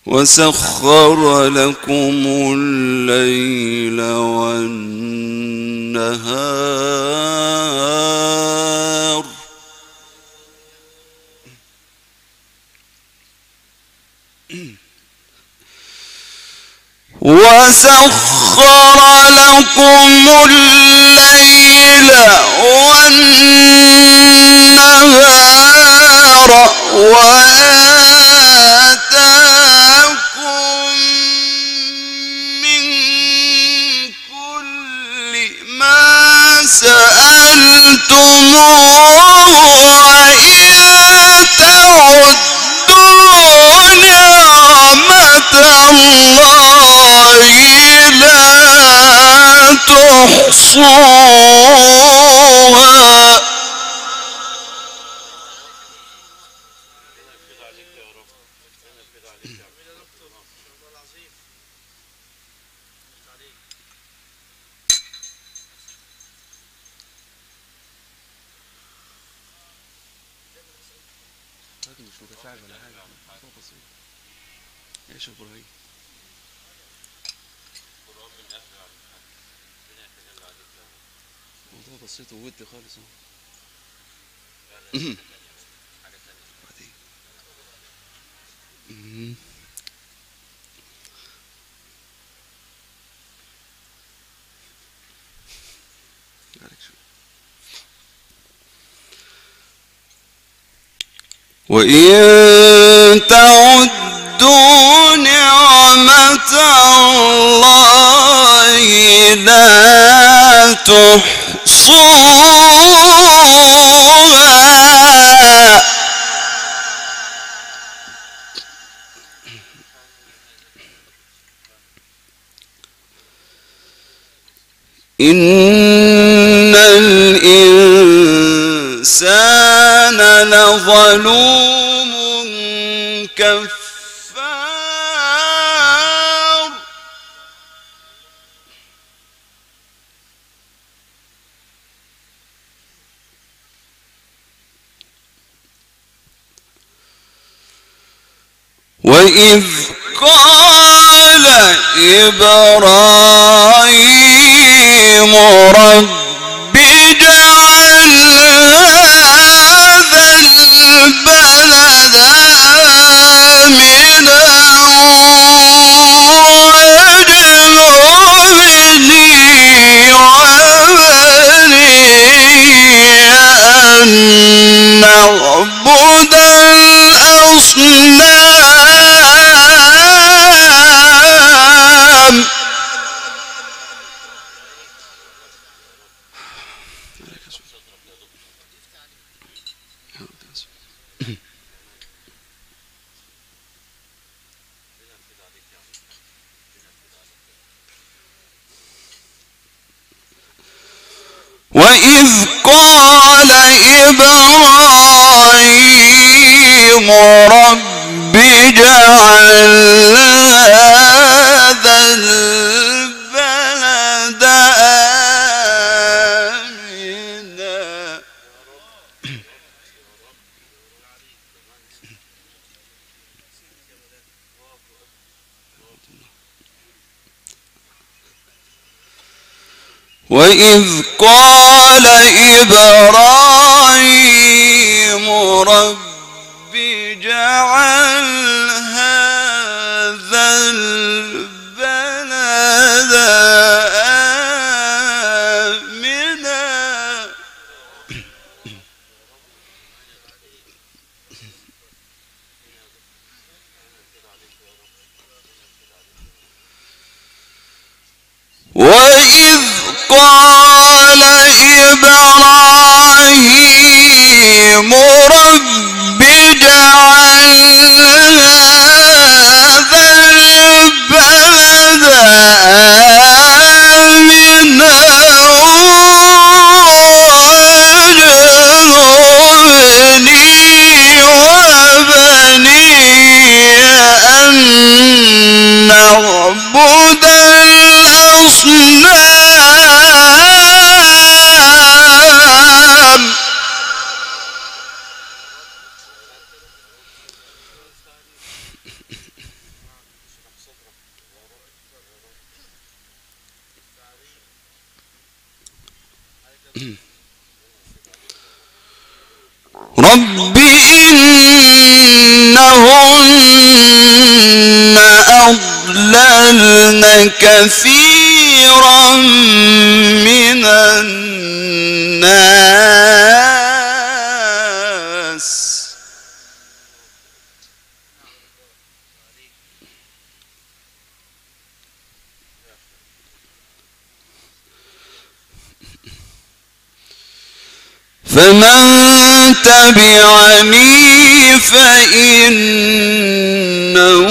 وسخر لكم الليل والنهار وسخر لكم الليل والنهار وآتاكم من كل ما سألتموه وإن تعدوا نعمة الله لا تحصوها مش متفاعل ولا حاجة، موضوع بسيط. ايش ابراهيم؟ موضوع بسيط وودي خالص اهو. وإن تعدوا نعمة الله لا تحصوها إن الإنسان لظلوم كفار وإذ قال إبراهيم رب اجعل هذا البلد آمنا واجنبني وبني أن نعبد الأصنام وإذ قال إبراهيم رب اجعل هذا البلد آمنا وإذ قال إبراهيم رب اجعل هذا البلد آمنا وإذ قال إبراهيم رب اجعل هذا البلد آمنا واجنبني وبني أن نعبد الأصنام رب إنهن أضللن كثيرا من الناس فمن تبعني فإنه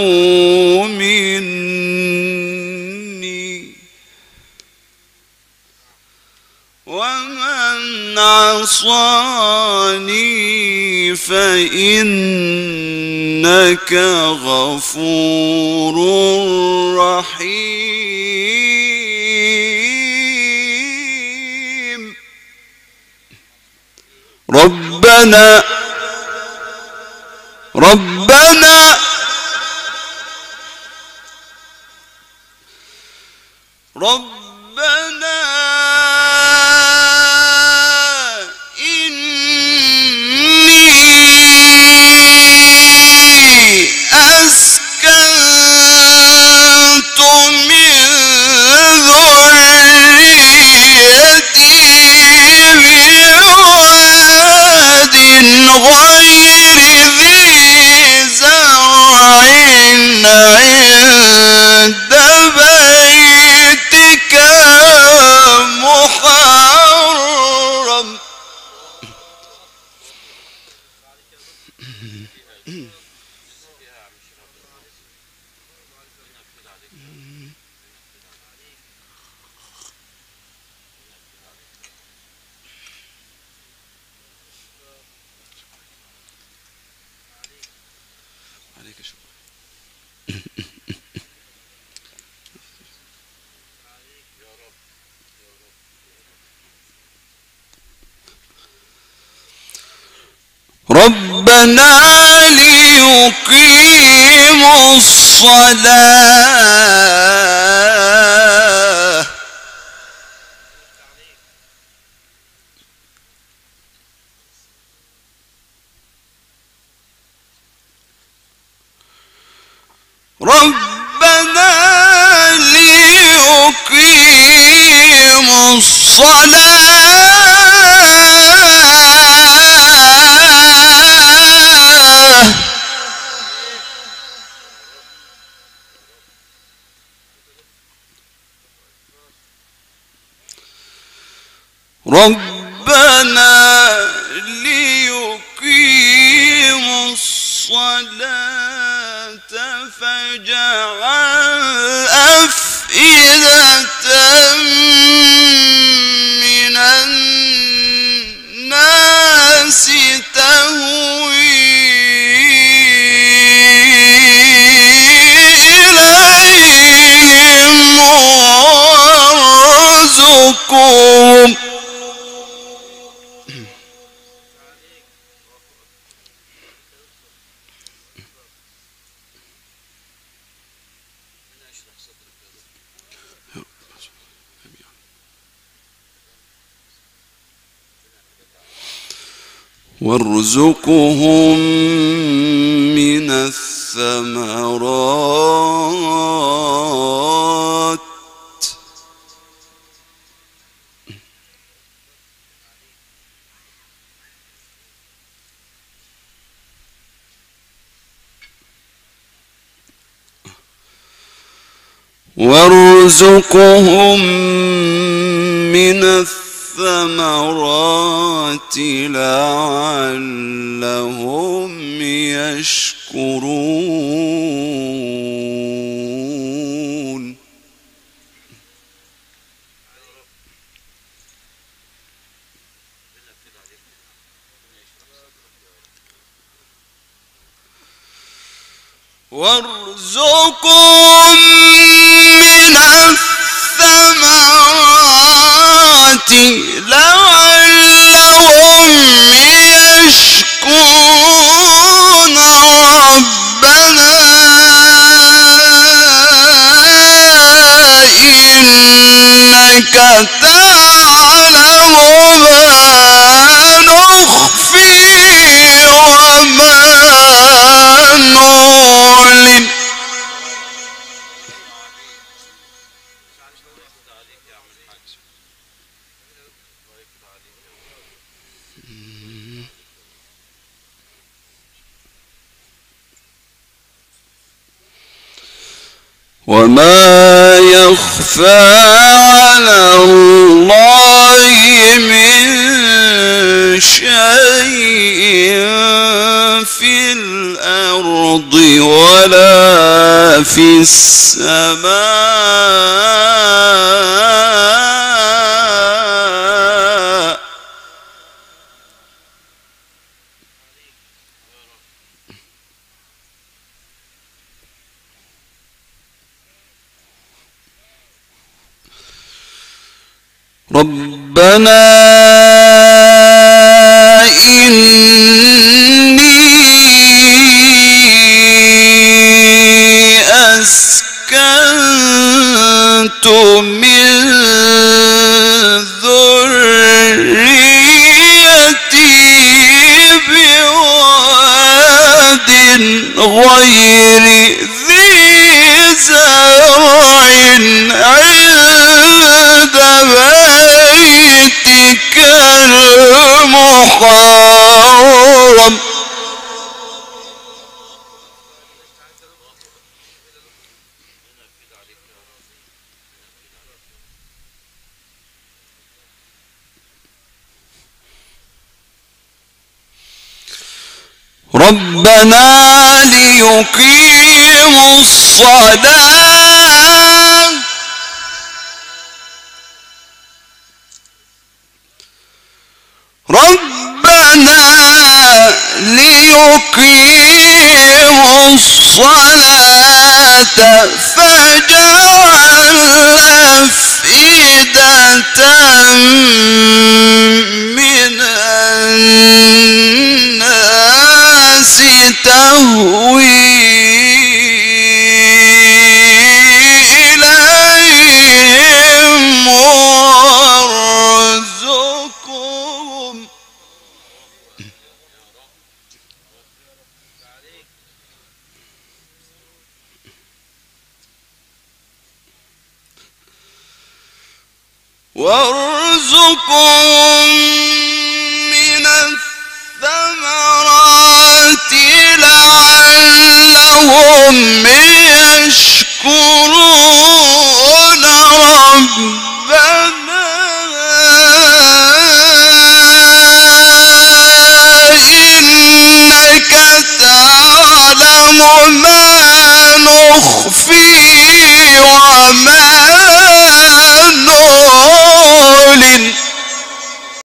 مني ومن عصاني فإنك غفور رحيم ربنا إني أسكنت من ذريتي بواد غير ذي زرع عند بيتك محرم عليك شكرا. ربنا ليقيموا الصلاة ربنا ليقيموا الصلاة فاجعل أفئدة من الناس تهوي إليهم وارزقهم وارزقهم من الثمرات لعلهم يشكرون وارزقهم من الثمرات لعلهم يشكرون ربنا إنك تعلم وما يخفى على الله من شيء في الأرض ولا في السماء. ربنا إني أسكنت من ذريتي بواد غير ذي زرع عند بيتك المحرم ربنا ليقيموا الصلاة فاجعل أفئدة من الناس تهوي إليهم وارزقهم من الثمرات لعلهم يشكرون